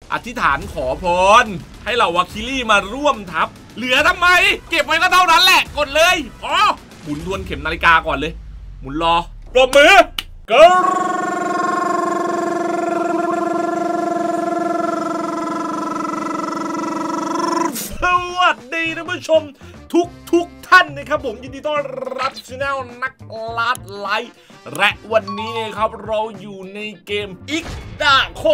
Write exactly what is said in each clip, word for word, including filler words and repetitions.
อธิษฐานขอพรให้เหล่าวาคิลี่มาร่วมทัพเหลือทำไมเก็บไว้ก็เท่านั้นแหละกดเลยอ๋อหมุนทวนเข็มนาฬิกาก่อนเลยหมุนรอปรบมือเกิร์สวัสดีท่านผู้ชมทุกทุกท่านนะครับผมยินดีต้อนรับช anel นักล่าไลท์และวันนี้นะครับเราอยู่ในเกม X The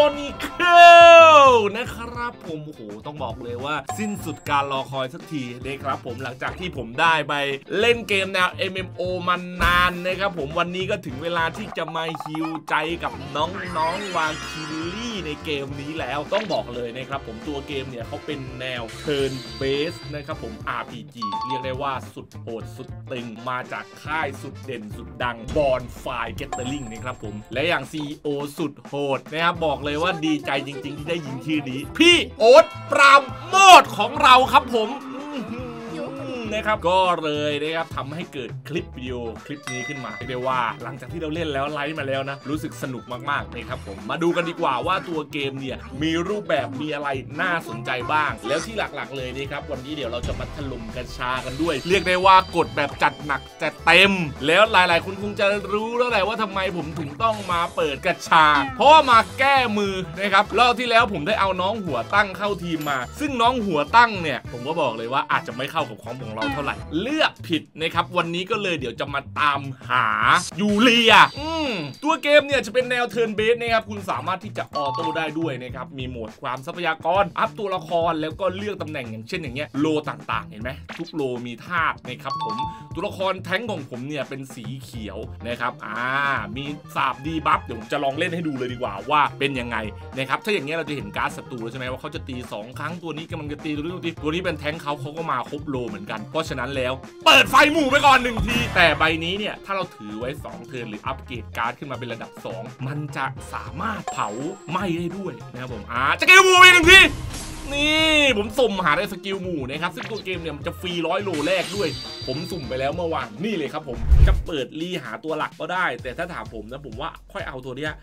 Chronicle นะครับผมโอ้โหต้องบอกเลยว่าสิ้นสุดการรอคอยสักทีนะครับผมหลังจากที่ผมได้ไปเล่นเกมแนว เอ็ม เอ็ม โอ มานานนะครับผมวันนี้ก็ถึงเวลาที่จะมาฮิวใจกับน้องๆวาคิลี่ในเกมนี้แล้วต้องบอกเลยนะครับผมตัวเกมเนี่ยเขาเป็นแนว Turn Based นะครับผม อาร์ พี จี เรียกได้ว่าสุดโหดสุดตึงมาจากค่ายสุดเด่นสุดดัง Bonfire Gathering นะครับผมและอย่าง ซี อี โอ สุดโหดนะครับบอกเลยว่าดีใจจริงๆที่ได้ยินชื่อนี้พี่โอ๊ตปราโมทของเราครับผมนะครับก็เลยนะครับทำให้เกิดคลิปวิดีโอคลิปนี้ขึ้นมาเรียกได้ว่าหลังจากที่เราเล่นแล้วไลฟ์มาแล้วนะรู้สึกสนุกมากๆนะครับผมมาดูกันดีกว่าว่าตัวเกมเนี่ยมีรูปแบบมีอะไรน่าสนใจบ้างแล้วที่หลักๆเลยนี่ครับวันนี้เดี๋ยวเราจะมาถล่มกัญชากันด้วยเรียกได้ว่ากดแบบจัดหนักจัดเต็มแล้วหลายๆคนคงจะรู้แล้วแหละว่าทำไมผมถึงต้องมาเปิดกัญชาเพราะมาแก้มือนะครับรอบที่แล้วผมได้เอาน้องหัวตั้งเข้าทีมมาซึ่งน้องหัวตั้งเนี่ยผมก็บอกเลยว่าอาจจะไม่เข้ากับของของเราเท่าไหร่เลือกผิดนะครับวันนี้ก็เลยเดี๋ยวจะมาตามหายูเลียอืมตัวเกมเนี่ยจะเป็นแนวเทิร์นเบสนะครับคุณสามารถที่จะออโต้ได้ด้วยนะครับมีโหมดความทรัพยากรอัพตัวละครแล้วก็เลือกตำแหน่งอย่างเช่นอย่างเงี้ยโลต่างๆเห็นไหมทุกโลมีธาตุนะครับผมตัวละครแท้งของผมเนี่ยเป็นสีเขียวนะครับอ่ามีสาบดีบัฟเดี๋ยวผมจะลองเล่นให้ดูเลยดีกว่าว่าเป็นยังไงนะครับถ้าอย่างเงี้ยเราจะเห็นการ์ดศัตรูใช่ไหมว่าเขาจะตีสองครั้งตัวนี้กำลังจะตีตัวนี้ตัวนี้ตัวนี้เป็นแท้งเขาเขาก็มาครบโลเหมือนกันเพราะฉะนั้นแล้วเปิดไฟหมู่ไปก่อนหนึ่งทีแต่ใบนี้เนี่ยถ้าเราถือไว้สองเทิร์นหรืออัปเกรดการ์ดขึ้นมาเป็นระดับสองมันจะสามารถเผาไหม้ได้ด้วยนะครับผมอ่าจะเกิลหมู่ไปหนึ่งทีนี่ผมสุ่มหาได้สกิลหมู่นะครับซึ่งตัวเกมเนี่ยมันจะฟรีร้อยโลแรกด้วยผมสุ่มไปแล้วเมื่อวานนี่เลยครับผมจะเปิดรีหาตัวหลักก็ได้แต่ถ้าถามผมนะผมว่าค่อยเอาตัวเนี้ย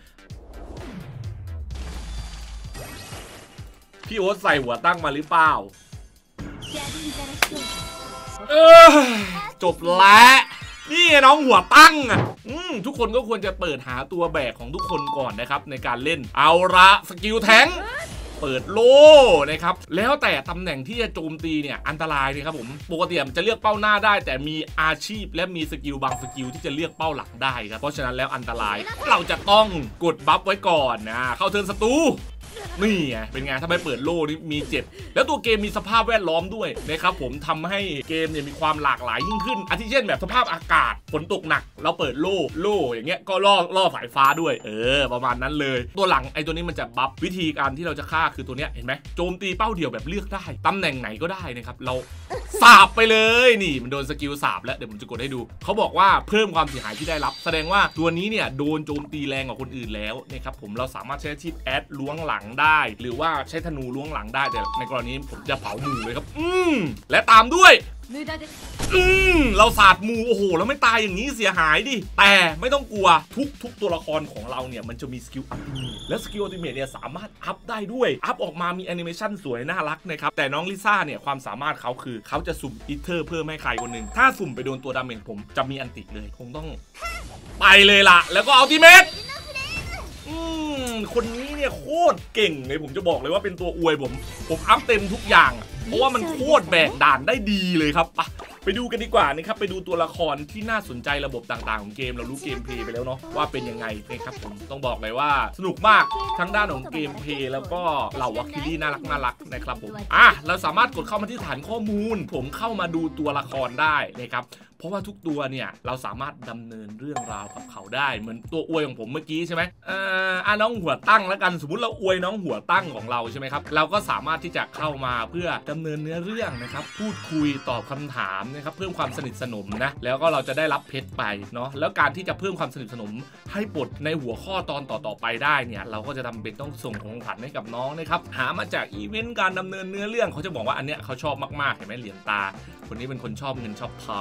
พี่โอ๊ตใส่หัวตั้งมาหรือเปล่าเออจบแล้วนี่น้องหัวตั้งอ่ะทุกคนก็ควรจะเปิดหาตัวแบกของทุกคนก่อนนะครับในการเล่นเอาละสกิลแทงเปิดโล่นะครับแล้วแต่ตำแหน่งที่จะโจมตีเนี่ยอันตรายเลยครับผมปกติมันจะเลือกเป้าหน้าได้แต่มีอาชีพและมีสกิลบางสกิลที่จะเลือกเป้าหลังได้ครับเพราะฉะนั้นแล้วอันตรายเราจะต้องกดบัฟไว้ก่อนนะเข้าเทิร์นศัตรูนี่ไงเป็นไงถ้าไม่เปิดโล่นี่มีเจ็บแล้วตัวเกมมีสภาพแวดล้อมด้วยนะครับผมทำให้เกมเนี่ยมีความหลากหลายยิ่งขึ้นอาทิเช่นแบบสภาพอากาศฝนตกหนักเราเปิดโล่โล่อย่างเงี้ยก็ล่อล่อสายฟ้าด้วยเออประมาณนั้นเลยตัวหลังไอ้ตัวนี้มันจะบัฟวิธีการที่เราจะฆ่าคือตัวเนี้ยเห็นไหมโจมตีเป้าเดียวแบบเลือกได้ตำแหน่งไหนก็ได้นะครับเราสาบไปเลยนี่มันโดนสกิลสาบแล้วเดี๋ยวผมจะกดให้ดูเขาบอกว่าเพิ่มความเสียหายที่ได้รับแสดงว่าตัวนี้เนี่ยโดนโจมตีแรงกว่าคนอื่นแล้วนะครับผมเราสามารถใช้อาชีพแอดล้วงหลังได้หรือว่าใช้ธนูล้วงหลังได้แต่ในกรณีผมจะเผาหมู่เลยครับอืมและตามด้วยอืมเราสาดหมู่โอ้โหแล้วไม่ตายอย่างนี้เสียหายดิแต่ไม่ต้องกลัวทุกทุกตัวละครของเราเนี่ยมันจะมีสกิลอัลติเมทและสกิลอัลติเมทเนี่ยสามารถอัพได้ด้วยอัพออกมามีแอนิเมชันสวยน่ารักนะครับแต่น้องลิซ่าเนี่ยความสามารถเขาคือเขาจะสุ่มอีเทอร์เพิ่มให้ใครคนหนึ่งถ้าสุ่มไปโดนตัวดาเมจผมจะมีอันติเลยคงต้องไปเลยล่ะแล้วก็อัลติเมทคนนี้เนี่ยโคตรเก่งเลยผมจะบอกเลยว่าเป็นตัวอวยผมผมอัพเต็มทุกอย่างเพราะว่ามันโคตรแบกด่านได้ดีเลยครับไปดูกันดีกว่านะครับไปดูตัวละครที่น่าสนใจระบบต่างๆของเกมเรารู้เกมเพลย์ไปแล้วเนาะว่าเป็นยังไงนะครับผมต้องบอกเลยว่าสนุกมากทั้งด้านของเกมเพลย์แล้วก็เหล่าวาคิลี่น่ารักน่ารักนะครับผมอ่ะเราสามารถกดเข้ามาที่ฐานข้อมูลผมเข้ามาดูตัวละครได้นะครับเพราะว่าทุกตัวเนี่ยเราสามารถดำเนินเรื่องราวกับเขาได้เหมือนตัวอวยของผมเมื่อกี้ใช่ไหมอ่าอ่าน้องหัวตั้งแล้วกันสมมุติเราอวยน้องหัวตั้งของเราใช่ไหมครับเราก็สามารถที่จะเข้ามาเพื่อดำเนินเนื้อเรื่องนะครับพูดคุยตอบคำถามนะครับเพิ่มความสนิทสนมนะแล้วก็เราจะได้รับเพชรไปเนาะแล้วการที่จะเพิ่มความสนิทสนมให้ปลดในหัวข้อตอนต่อๆไปได้เนี่ยเราก็จะทำเป็นต้องส่งของขวัญให้กับน้องนะครับหามาจากอีเวนต์การดำเนินเนื้อเรื่องเขาจะบอกว่าอันเนี้ยเขาชอบมากๆเห็นไหมเหรียญตาคนนี้เป็นคนชอบเงินชอบทอง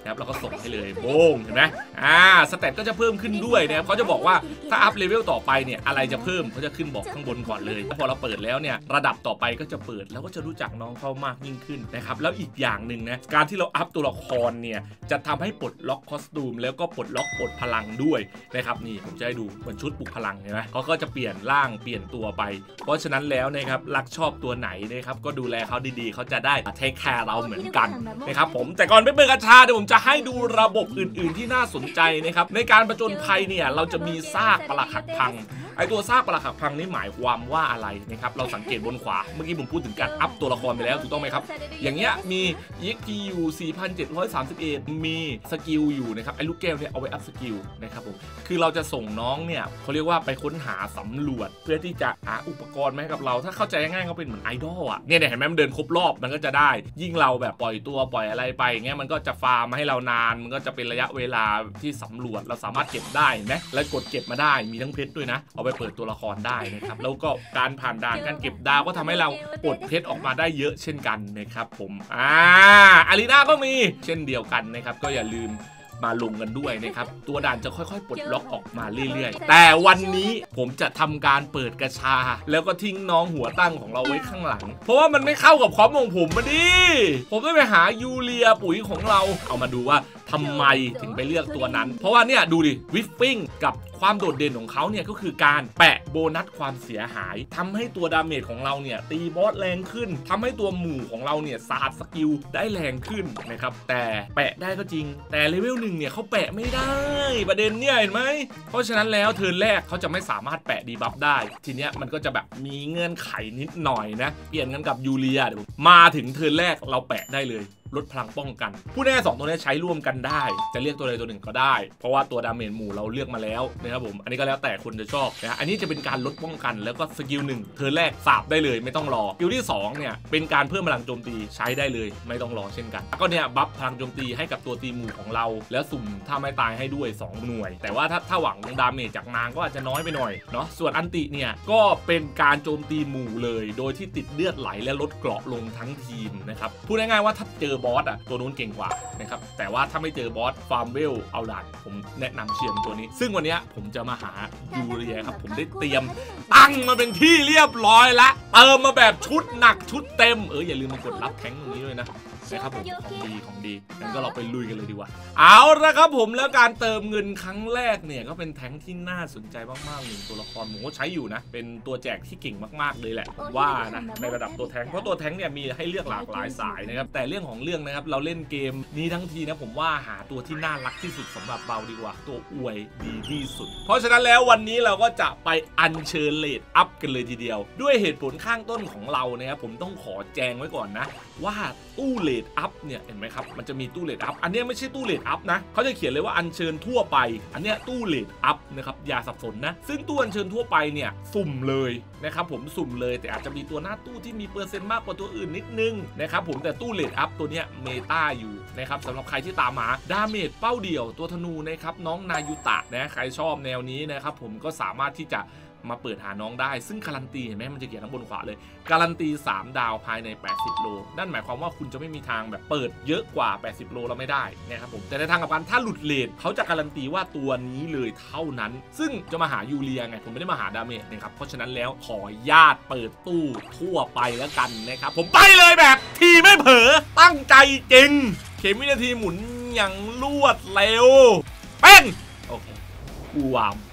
นะครับแล้วก็ส่งให้เลยโบ้งเห็นไหมอ่าสเตตก็จะเพิ่มขึ้นด้วยนะครับเขาจะบอกว่าถ้าอัพเลเวลต่อไปเนี่ยอะไรจะเพิ่มเขาจะขึ้นบอกข้างบนก่อนเลยพอเราเปิดแล้วเนี่ยระดับต่อไปก็จะเปิดแล้วก็จะรู้จักน้องเขามากยิ่งขึ้นนะครับแล้วอีกอย่างหนึ่งนะการที่เราอัพตัวละครเนี่ยจะทำให้ปลดล็อกคอสตูมแล้วก็ปลดล็อกปลดพลังด้วยนะครับนี่ผมจะให้ดูเหมือนชุดปลุกพลังเห็นไหมเขาก็จะเปลี่ยนร่างเปลี่ยนตัวไปเพราะฉะนั้นแล้วนะครับรักชอบตัวไหนนะครับก็ดูแลเขาดีๆเขาจะได้เทคแคร์เราเหมือนกันนะครับผมแต่ก่อนไปเปิดกระชาเดี๋ยวผมจะให้ดูระบบอื่นๆที่น่าสนใจนะครับในการประจนภัยเนี่ยเราจะมีซากปรักหักพังไอตัวซากปรักหักพังนี่หมายความว่าอะไรนะครับเราสังเกตบนขวาเมื่อกี้ผมพูดถึงการอัพตัวละครไปแล้วถูกต้องไหมครับอย่างเงี้ยมี อี เอ็กซ์ พี อยู่ สี่พันเจ็ดร้อยสามสิบเอ็ด มีสกิลอยู่นะครับไอ้ลูกแก้วเนี่ยเอาไว้อัพสกิลนะครับผมคือเราจะส่งน้องเนี่ยเขาเรียกว่าไปค้นหาสำรวจเพื่อที่จะหาอุปกรณ์มาให้กับเราถ้าเข้าใจง่ายๆเขาเป็นเหมือนไอดอลอ่ะเนี่ยเห็นไหมมันเดินครบรอบมันก็จะได้ยิ่งเราแบบปล่อยตัวปล่อยอะไรไปอย่างเงี้ยมันก็จะฟาร์มมาให้เรานานมันก็จะเป็นระยะเวลาที่สำรวจเราสามารถเก็บได้เห็นไหมแล้วกดเก็บมาได้มีทั้งเพชรด้วยนะเอาไปเปิดตัวละครได้นะครับแล้วก็การผ่านด่านการเก็บดาวก็ทำให้เราปลดเพชรออกมาได้เยอะเช่นกันนะครับผมอ่าอารีนาก็มีเช่นเดียวกันนะครับก็อย่าลืมมาลงกันด้วยนะครับตัวด่านจะค่อยๆปลดล็อกออกมาเรื่อยๆแต่วันนี้ผมจะทำการเปิดกระชาแล้วก็ทิ้งน้องหัวตั้งของเราไว้ข้างหลังเพราะว่ามันไม่เข้ากับคอมของผมมาดิผมต้องไปหายูเลียปุ๋ยของเราเอามาดูว่าทำไมถึงไปเลือกตัวนั้นเพราะว่าเนี่ยดูดิวิฟฟิ้งกับความโดดเด่นของเขาเนี่ยก็คือการแปะโบนัสความเสียหายทำให้ตัวดาเมจของเราเนี่ยตีบอสแรงขึ้นทำให้ตัวหมู่ของเราเนี่ยสาดสกิลได้แรงขึ้นนะครับแต่แปะได้ก็จริงแต่เลเวลหนึ่งเนี่ยเขาแปะไม่ได้ประเด็นเนี่ยเห็นไหมเพราะฉะนั้นแล้วเทิร์นแรกเขาจะไม่สามารถแปะดีบัฟได้ทีเนี้ยมันก็จะแบบมีเงื่อนไขนิดหน่อยนะเปลี่ยนกันกับยูเลียเดี๋ยวมาถึงเทิร์นแรกเราแปะได้เลยลดพลังป้องกันผู้แน่สองตัวนี้ใช้ร่วมกันได้จะเรียกตัวใดตัวหนึ่งก็ได้เพราะว่าตัวดาเมจหมู่เราเลือกมาแล้วนะครับผมอันนี้ก็แล้วแต่คนจะชอบนะอันนี้จะเป็นการลดป้องกันแล้วก็สกิลหนึ่งเทิร์นแรกสาบได้เลยไม่ต้องรอสกิลที่สองเนี่ยเป็นการเพิ่มพลังโจมตีใช้ได้เลยไม่ต้องรอเช่นกันแล้วก็เนี่ยบัฟพลังโจมตีให้กับตัวตีหมู่ของเราแล้วสุ่มถ้าไม่ตายให้ด้วยสองหน่วยแต่ว่าถ้าถ้าหวังดาเมจจากนางก็อาจจะน้อยไปหน่อยเนาะส่วนอันติเนี่ยก็เป็นการโจมตีหมู่เลยโดยที่ติดเลือดไหลและลดเกราะลงทั้งทีมนะครับพูดง่ายๆว่าถ้าเจอบอสอ่ะตัวนู้นเก่งกว่านะครับแต่ว่าถ้าไม่เจอบอสฟาร์มเวลเอาด่านผมแนะนำเชียร์ตัวนี้ซึ่งวันนี้ผมจะมาหายูเรียครับผมได้เตรียมตั้งมาเป็นที่เรียบร้อยละเติมมาแบบชุดหนักชุดเต็มเอออย่าลืมมากดรับแทงตรงนี้ด้วยนะนะครับผมของดีของดีงั้นก็เราไปลุยกันเลยดีกว่าเอาละครับผมแล้วการเติมเงินครั้งแรกเนี่ยก็เป็นแทงที่น่าสนใจมากๆหนึ่งตัวละครผมก็ใช้อยู่นะเป็นตัวแจกที่เก่งมากๆเลยแหละผมว่านะในระดับตัวแทงเพราะตัวแทงเนี่ยมีให้เลือกหลากหลายสายนะครับแต่เรื่องของเรื่องนะครับเราเล่นเกมนี้ทั้งทีนะผมว่าหาตัวที่น่ารักที่สุดสำหรับเบาดีกว่าตัวอวยดีที่สุดเพราะฉะนั้นแล้ววันนี้เราก็จะไปอัญเชิญเลทอัพกันเลยทีเดียวด้วยเหตุผลข้างต้นของเรานะครับผมต้องขอแจงไว้ก่อนนะว่าตู้เลทอัพเนี่ยเห็นไหมครับมันจะมีตู้เลทอัพอันนี้ไม่ใช่ตู้เลทอัพนะเขาจะเขียนเลยว่าอัญเชิญทั่วไปอันเนี้ยตู้เลทอัพนะครับอย่าสับสนนะซึ่งตู้อัญเชิญทั่วไปเนี่ยสุ่มเลยนะครับผมสุ่มเลยแต่อาจจะมีตัวหน้าตู้ที่มีเปอร์เซ็นต์มากกว่าตัวอื่นนิดนึงนะครับผมแต่ตู้เลทอัพตัวเนี้ยเมตาอยู่นะครับสำหรับใครที่ตามหาดาเมจเป้าเดี่ยวตัวธนูนะครับน้องนายุตะนะใครชอบแนวนี้นะครับผมก็สามารถที่จะมาเปิดหาน้องได้ซึ่งการันตีเห็นไหมมันจะเขียนข้างบนขวาเลยการันตีสามดาวภายในแปดสิบโลนั่นหมายความว่าคุณจะไม่มีทางแบบเปิดเยอะกว่าแปดสิบโลเราไม่ได้นะครับผมแต่ในทางกลับกันถ้าหลุดเลทเขาจะการันตีว่าตัวนี้เลยเท่านั้นซึ่งจะมาหายูเลียไงผมไม่ได้มาหาดาเมจนะครับเพราะฉะนั้นแล้วขอญาตเปิดตู้ทั่วไปแล้วกันนะครับผมไปเลยแบบทีไม่เผลอตั้งใจจริงเข็มวินาทีหมุนอย่างรวดเร็วเป็นโอเคกูวาม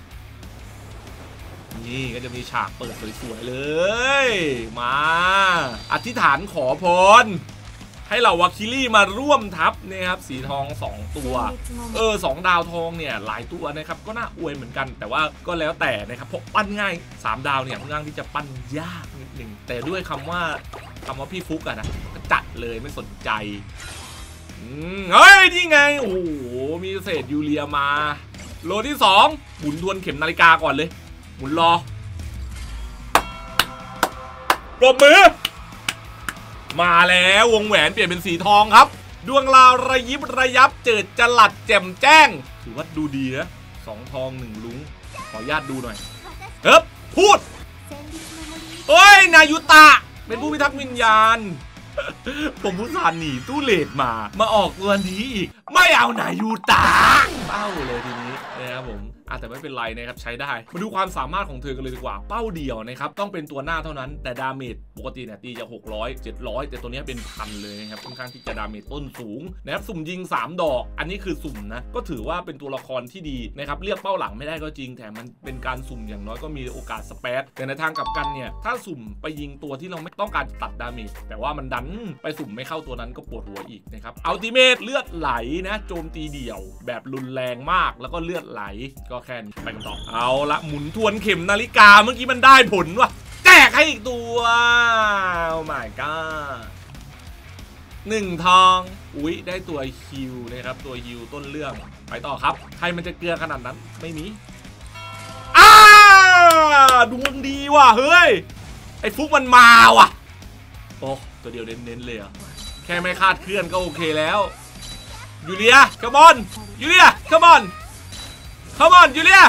นี่ก็จะมีฉากเปิดสวยๆเลยมาอธิษฐานขอพรให้เหล่าวาคิลี่มาร่วมทัพนะครับสีทองสองตัวเออสองดาวทองเนี่ยหลายตัวนะครับก็น่าอวยเหมือนกันแต่ว่าก็แล้วแต่นะครับเพราะปั้นง่ายสามดาวเนี่ยค่อนข้างที่จะปั้นยากนิดนึงแต่ด้วยคำว่าคำว่าพี่ฟุกอะนะก็จัดเลยไม่สนใจเฮ้ยนี่ไงโอ้โหมีเศษยูเรียมาโลที่สองหมุนทวนเข็มนาฬิกาก่อนเลยหมุนรอปรบมือมาแล้ววงแหวนเปลี่ยนเป็นสีทองครับดวงลาวระยิบระยับเจิดจลัดแจ่มแจ้งถือว่าดูดีนะสองทองหนึ่งลุ้งขออนุญาตดูหน่อยเฮ้ยพูดเอ้ยนายุตะเป็นผู้พิทักษ์วิญญาณผมผู้สานหนีตู้เลดมามาออกตัวนี้อีกไม่เอานายูตะเป้าเลยทีนี้นะครับผมอาจจะไม่เป็นไรนะครับใช้ได้มาดูความสามารถของเธอกันเลยดีกว่าเป้าเดียวนะครับต้องเป็นตัวหน้าเท่านั้นแต่ดาเมจปกติเนี่ยตีจะหกร้อย เจ็ดร้อยแต่ตัวนี้เป็นพันเลยนะครับค่อนข้างที่จะดาเมจต้นสูงนะครับสุ่มยิงสามดอกอันนี้คือสุ่มนะก็ถือว่าเป็นตัวละครที่ดีนะครับเรียกเป้าหลังไม่ได้ก็จริงแต่มันเป็นการสุ่มอย่างน้อยก็มีโอกาสสเปซแต่ในทางกลับกันเนี่ยถ้าสุ่มไปยิงตัวที่เราไม่ต้องการตัดดาเมจแต่ว่ามันดันไปสุ่มไม่เข้าตัวนั้นก็ปวดหัวอีกนะครับอัลติเมทเลือดไหลนะโจมตีเดี่ยวแบบรุนแรงมากแล้วก็เลือดไหลก็แค่นี้ไปกันต่อเอาละหมุนทวนเข็มนาฬิกาเมื่อกี้มันได้ผลว่ะแจกให้อีกตัวโอ้ my god หนึ่งทองอุ๊ยได้ตัวฮิวนะครับตัวฮิวต้นเรื่องไปต่อครับใครมันจะเกลือขนาดนั้นไม่มีอ้าดวงดีว่ะเฮ้ยไอ้ฟุกมันมาว่ะโอ้ตัวเดียวเน้นๆเลยอ่ะแค่ไม่คาดเคลื่อนก็โอเคแล้วยูเลียคัมอนยูเลียคัมอนคัมอนยูเลีย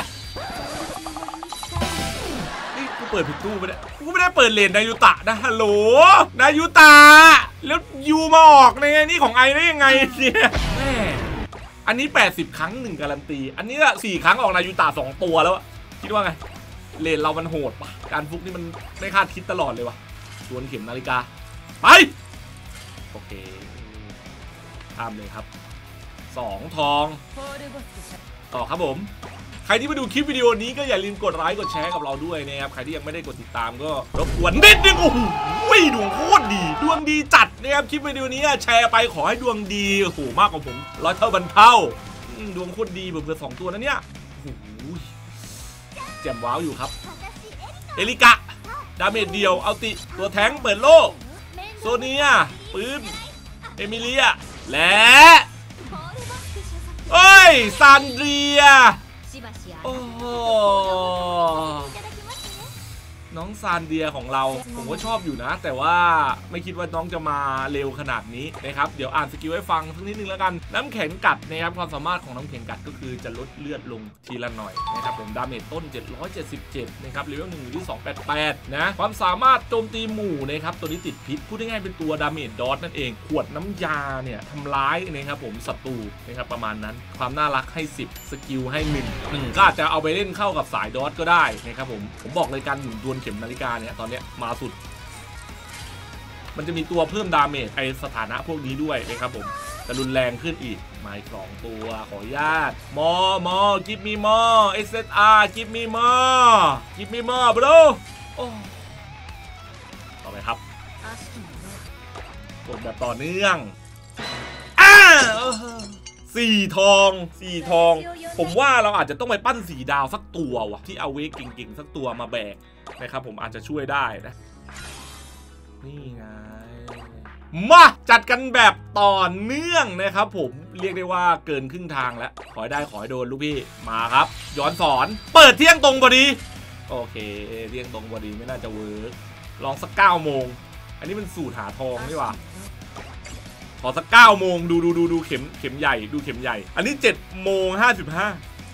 นี่กูเปิดผิดตู้ไปเนี่ยกูไม่ได้เปิดเลนนายูตะนะฮัลโหลนายูตะแล้วยูมาออกในนี่ของไอได้ยังไงเนี่ยแม่อันนี้แปดสิบครั้งหนึ่งการันตีอันนี้ละสี่ครั้งออกนายูตะสองตัวแล้วคิดว่าไงเลนเรามันโหดปะการฟุกนี่มันไม่คาดคิดตลอดเลยวะชวนเข็มนาฬิกาไปโอเคตามเลยครับสองทองต่อครับผมใครที่มาดูคลิปวิดีโอนี้ก็อย่าลืมกดไลค์กดแชร์กับเราด้วยนะครับใครที่ยังไม่ได้กดติดตามก็รบกวนนิดนึงโอ้โหดวงโคตรดีดวงดีจัดนะครับคลิปวิดีโอนี้แชร์ไปขอให้ดวงดีโอ้โหมากกว่าผมร้อยเท่าพันเท่าดวงโคตรดีเผื่อสองตัวนะเนี่ยโอ้โหแจ่มว้าวอยู่ครับเอลิกะดาเมจเดียวเอาติตัวแทงเปิดโลกโซเนียปืนเอมิเลียและเอ้ยซานเดรียโอ้โหน้องซานเดียของเราผมก็ชอบอยู่นะแต่ว่าไม่คิดว่าน้องจะมาเร็วขนาดนี้นะครับเดี๋ยวอ่านสกิลให้ฟังสักนิดนึงแล้วกันน้ำแข็งกัดนะครับความสามารถของน้ำแข็งกัดก็คือจะลดเลือดลงทีละหน่อยนะครับผมดาเมจต้นเจ็ดร้อยเจ็ดสิบเจ็ดนะครับเลเวลหนึ่งอยู่ที่สองร้อยแปดสิบแปดนะความสามารถโจมตีหมู่นะครับตัวนี้ติดพิษพูดง่ายๆเป็นตัวดาเมจดอทนั่นเองขวดน้ำยาเนี่ยทำร้ายนะครับผมศัตรูนะครับประมาณนั้นความน่ารักให้สิบสกิลให้หนึ่ง หนึ่งก็อาจจะเอาไปเล่นเข้ากับสายดอทก็ได้นะครับผมผมบอกเลยการหมุนดวลเข็มนาฬิกาเนี่ยตอนเนี้ยมาสุดมันจะมีตัวเพิ่มดาเมจไอสถานะพวกนี้ด้วยนะครับผมจะรุนแรงขึ้นอีกมาอีกสองตัวขออนุญาตมอมอกิฟมีมอเอสเอสอาร์กิฟมีมอกิฟมีมอบรูโอ้ต่อไปครับกดแบบต่อเนื่องอ้าสี่ทองสี่ทองผมว่าเราอาจจะต้องไปปั้นสีดาวสักตัวว่ะที่เอาเวกเก่งๆสักตัวมาแบกนะครับผมอาจจะช่วยได้นะนี่ไงมาจัดกันแบบต่อเนื่องนะครับผมเรียกได้ว่าเกินครึ่งทางแล้วขอได้ขอโดนลูกพี่มาครับย้อนสอนเปิดเที่ยงตรงพอดีโอเคเที่ยงตรงพอดีไม่น่าจะเวิร์กลองสักเก้าโมงอันนี้มันสูตรหาทองนี่หว่าขอสักเก้าโมงดูดูดูดูเข็มเข็มใหญ่ดูเข็มใหญ่อันนี้เจ็ดโมงห้าสิบห้า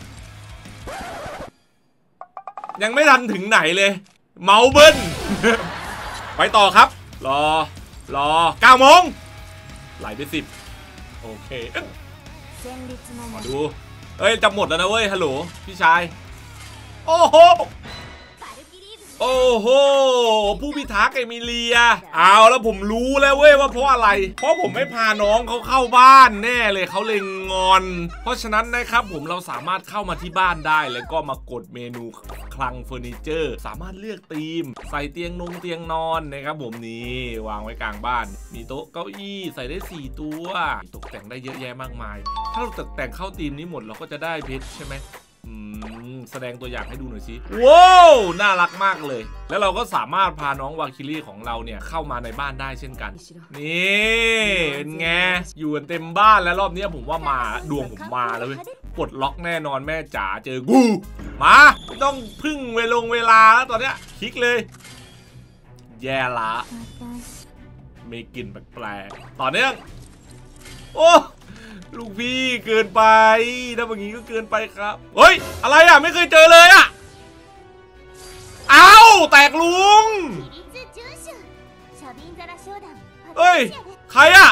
ยังไม่ทันถึงไหนเลยเมาเบิ้ล ไปต่อครับรอรอเก้าโมงไหลไปสิบโอเคมาดูเอ้ยจะหมดแล้วนะเว้ยฮัลโหลพี่ชายโอ้โหโอ้โหผู้พิทักษ์เอมิเลียเอาแล้วผมรู้แล้วเว้ยว่าเพราะอะไรเพราะผมไม่พาน้องเขาเข้าบ้านแน่เลยเขาเลยงอนเพราะฉะนั้นนะครับผมเราสามารถเข้ามาที่บ้านได้แล้วก็มากดเมนูคลังเฟอร์นิเจอร์สามารถเลือกธีมใส่เตียงนงเตียงนอนนะครับผมนี่วางไว้กลางบ้านมีโต๊ะเก้าอี้ใส่ได้สี่ตัวตกแต่งได้เยอะแยะมากมายถ้าเราตกแต่งเข้าธีมนี้หมดเราก็จะได้เพชรใช่ไหมแสดงตัวอย่างให้ดูหน่อยสิว้าวน่ารักมากเลยแล้วเราก็สามารถพาน้องวาคิลี่ของเราเนี่ยเข้ามาในบ้านได้เช่นกันนี่เป็นไงอยู่กันเต็มบ้านแล้วรอบนี้ผมว่ามาดวงผมมาแล้วเว้ยปลดล็อกแน่นอนแม่จ๋าเจอกูมาไม่ต้องพึ่งเวลงเวลาแล้วตอนเนี้ยคลิกเลยแย่ละมีกลิ่นแปลกๆต่อเนื่องโอ้ลูกพี่เกินไปถ้าแบบนี้ก็เกินไปครับเฮ้ยอะไรอ่ะไม่เคยเจอเลยอ่ะเอ้าแตกลุงเฮ้ยใครอะ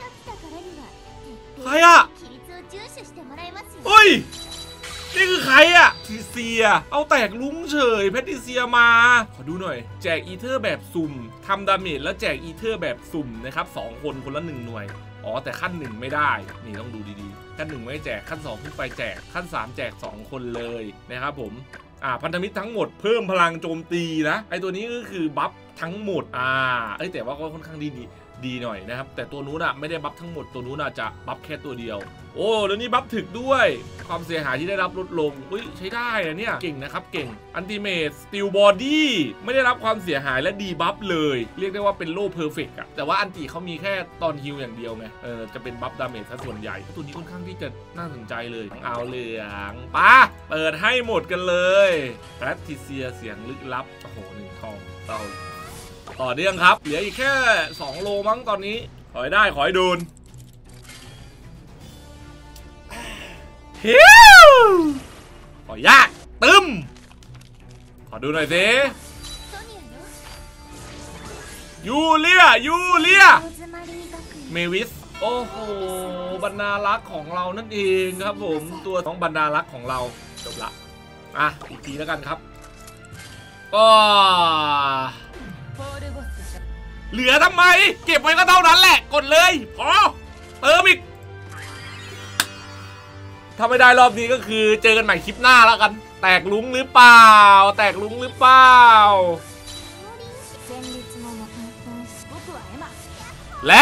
ใครอะเฮ้ยนี่คือใครอะทีเซียเอาแตกลุ้งเฉยแพทริเซียมาขอดูหน่อยแจกอีเทอร์แบบสุ่มทำดาเมจแล้วแจกอีเทอร์แบบสุ่มนะครับสองคนคนละหนึ่งหน่วยอ๋อแต่ขั้นหนึ่งไม่ได้นี่ต้องดูดีๆขั้นหนึ่งไม่แจกขั้นสองขึ้นไปแจกขั้นสามแจกสองคนเลยนะครับผมอ่าพันธมิตรทั้งหมดเพิ่มพลังโจมตีนะไอตัวนี้ก็คือบัฟทั้งหมดอ่าเอ้ยแต่ว่าก็ค่อนข้างดีดีดีหน่อยนะครับแต่ตัวนู้นอะไม่ได้บัฟทั้งหมดตัวนู้นอะจะบัฟแค่ตัวเดียวโอ้แล้วนี่บัฟถึกด้วยความเสียหายที่ได้รับลดลงอุ้ยใช้ได้นะเนี่ยเก่งนะครับเก่งอันติเมทสตีลบอดี้ไม่ได้รับความเสียหายและดีบัฟเลยเรียกได้ว่าเป็นโล่เพอร์เฟกต์อะแต่ว่าอันติเขามีแค่ตอนฮิลอย่างเดียวไงเออจะเป็นบัฟดาเมจซะส่วนใหญ่ตัวนี้ค่อนข้างที่จะน่าสนใจเลยเอาเหลืองปะเปิดให้หมดกันเลยแพทริเซียเสียงลึกลับโอ้โหหนึ่งทองเต่าต่อเนื่องครับเหลืออีกแค่สองโลมั้งตอนนี้ขอให้ได้ขอให้โดนฮิวขอยากตึมขอดูหน่อยสิยูเลียยูเลียเมวิสโอ้โหบรรณารักษ์ของเรานั่นเองครับผมตัวของบรรณารักษ์ของเราจบละอ่ะอีกทีแล้วกันครับก็เหลือทำไมเก็บไว้ก็เท่านั้นแหละกดเลยพอเติมอีกถ้าไม่ได้รอบนี้ก็คือเจอกันใหม่คลิปหน้าแล้วกันแตกลุ้งหรือเปล่าแตกลุ้งหรือเปล่าและ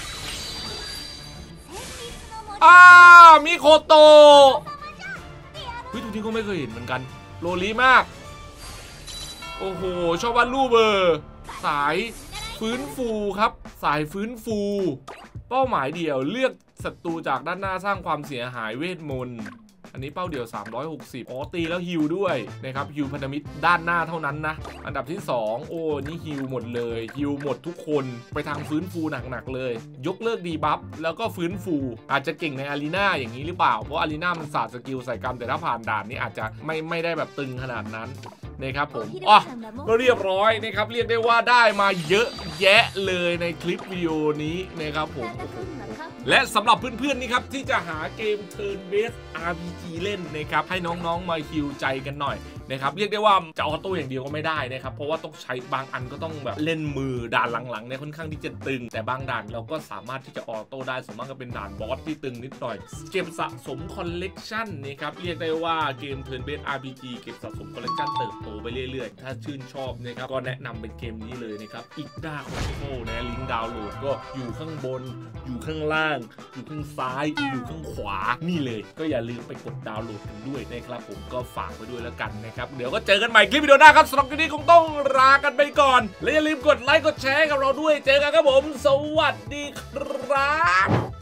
อ้ามิโคโตะเฮ้ยตัวนี้ก็ไม่เคยเห็นเหมือนกันโลลีมากโอ้โหชอบวาดรูปเบอร์สายฟื้นฟูครับสายฟื้นฟูเป้าหมายเดี่ยวเลือกศัตรูจากด้านหน้าสร้างความเสียหายเวทมนต์อันนี้เป้าเดี่ยวสามร้อยหกสิบอ๋อตีแล้วฮิลด้วยนะครับฮิลพันธมิตรด้านหน้าเท่านั้นนะอันดับที่สองโอ้นี่ฮิลหมดเลยฮิลหมดทุกคนไปทางฟื้นฟูหนักๆเลยยกเลิกดีบัฟแล้วก็ฟื้นฟูอาจจะเก่งในอารีนาอย่างนี้หรือเปล่าเพราะอารีนามันศาสตร์สกิลใส่กันแต่ถ้าผ่านด่านนี้อาจจะไม่ไม่ได้แบบตึงขนาดนั้นนะครับผมอ๋อก็เรียบร้อยนะครับเรียกได้ว่าได้มาเยอะแยะเลยในคลิปวิดีโอนี้นะครับผมและสำหรับเพื่อนๆนี่ครับที่จะหาเกม Turn Based อาร์ พี จี เล่นนะครับให้น้องๆมาฮิวใจกันหน่อยนะครับเรียกได้ว่าจะออโต้อย่างเดียวก็ไม่ได้นะครับเพราะว่าต้องใช้บางอันก็ต้องแบบเล่นมือด่านหลังๆเนี่ยค่อนข้างที่จะตึงแต่บางด่านเราก็สามารถที่จะออโต้ได้ส่วนมากก็เป็นด่านบอสที่ตึงนิดหน่อยเก็บสะสมคอลเลกชันนะครับเรียกได้ว่าเกม Turn Based อาร์ พี จี เก็บสะสมคอลเลกชันเติบโตไปเรื่อยๆถ้าชื่นชอบนะครับก็แนะนำเป็นเกมนี้เลยนะครับอีกด้าคอนโทรนะลิงก์ดาวน์โหลดก็อยู่ข้างบนอยู่ข้างล่างอยู่ข้างซ้ายอยู่ข้างขวานี่เลยก็อย่าลืมไปกดดาวน์โหลดกันด้วยนะครับผมก็ฝากไว้ด้วยแล้วกันนะครับเดี๋ยวก็เจอกันใหม่คลิปวิดีโอหน้าครับสำหรับคลิปนี้คงต้องลากันไปก่อนและอย่าลืมกดไลค์กดแชร์กับเราด้วยเจอกันครับผมสวัสดีครับ